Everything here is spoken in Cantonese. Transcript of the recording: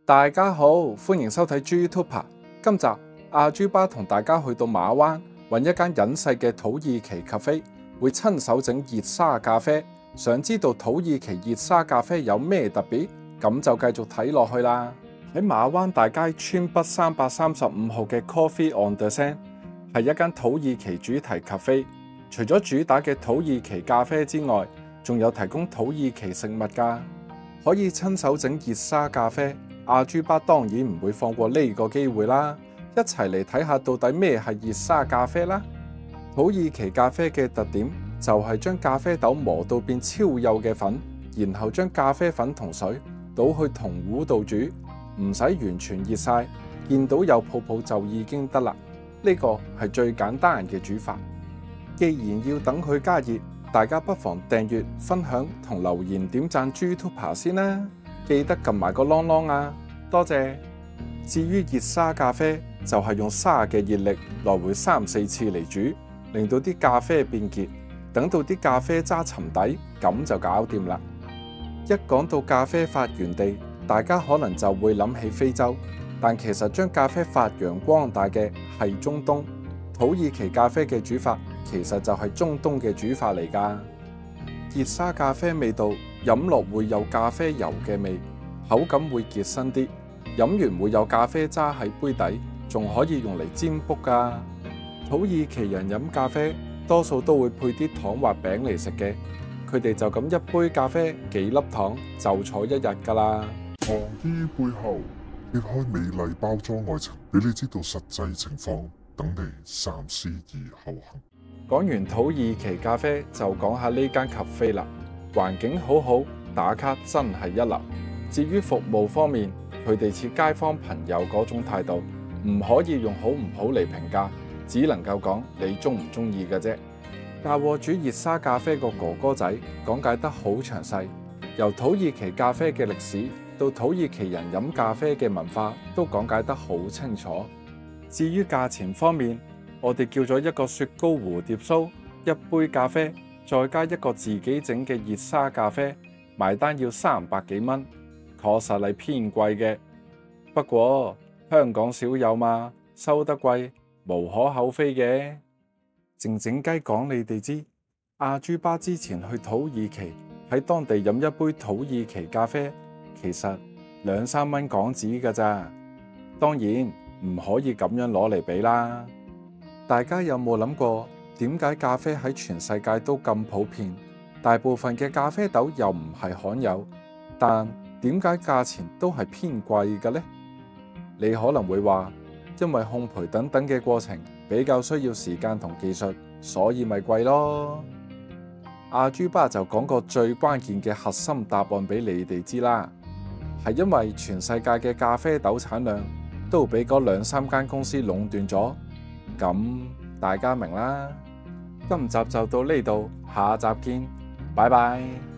大家好，歡迎收睇 YouTuber。今集阿豬巴同大家去到馬灣揾一間隱世嘅土耳其咖啡，會親手整熱沙咖啡。想知道土耳其熱沙咖啡有咩特別？咁就繼續睇落去啦。喺馬灣大街村北335號嘅 Coffee on the Sand 係一間土耳其主題咖啡。除咗主打嘅土耳其咖啡之外，仲有提供土耳其食物㗎，可以親手整熱沙咖啡。阿豬巴當然唔會放過呢個機會啦，一齊嚟睇下到底咩係熱沙咖啡啦。土耳其咖啡嘅特點就係將咖啡豆磨到變超幼嘅粉，然後將咖啡粉同水倒去銅壺度煮，唔使完全熱晒，見到有泡泡就已經得啦。呢個係最簡單嘅煮法。既然要等佢加熱，大家不妨訂閱、分享同留言點讚 YouTuber 先啦，記得撳埋個啷啷啊！多謝。至於熱沙咖啡，就係用沙嘅熱力來回3、4次嚟煮，令到啲咖啡變結，等到啲咖啡渣沉底，咁就搞掂啦。一講到咖啡發源地，大家可能就會諗起非洲，但其實將咖啡發揚光大嘅係中東。土耳其咖啡嘅煮法其實就係中東嘅煮法嚟㗎。熱沙咖啡味道飲落會有咖啡油嘅味，口感會結身啲，飲完會有咖啡渣喺杯底，仲可以用嚟占卜㗎。土耳其人飲咖啡多數都會配啲糖或餅嚟食嘅，佢哋就咁一杯咖啡幾粒糖就坐一日㗎啦。 糖衣背後揭開美麗包裝愛情，俾你知道實際情況，等你三思而後行。 講完土耳其咖啡，就講下呢間咖啡啦。環境好好，打卡真係一流。至於服務方面，佢哋似街坊朋友嗰種態度，唔可以用好唔好嚟評價，只能夠講你中唔中意嘅啫。教我煮熱沙咖啡個哥哥仔講解得好詳細，由土耳其咖啡嘅歷史到土耳其人飲咖啡嘅文化，都講解得好清楚。至於價錢方面，我哋叫咗一個雪糕蝴蝶酥，一杯咖啡，再加一個自己整嘅熱沙咖啡，埋單要300幾蚊，確實係偏貴嘅。不過香港少有嘛，收得貴無可厚非嘅。靜靜雞講你哋知，阿豬巴之前去土耳其喺當地飲一杯土耳其咖啡，其實2、3蚊港紙㗎咋。當然唔可以咁樣攞嚟比啦。大家有冇諗過點解咖啡喺全世界都咁普遍？大部分嘅咖啡豆又唔係罕有，但點解價錢都係偏貴嘅呢？你可能會話，因為烘焙等等嘅過程比較需要時間同技術，所以咪貴咯。阿豬巴就講個最關鍵嘅核心答案俾你哋知啦，係因為全世界嘅咖啡豆產量都俾嗰2、3間公司壟斷咗。咁大家明啦。今集就到呢度，下集見，拜拜。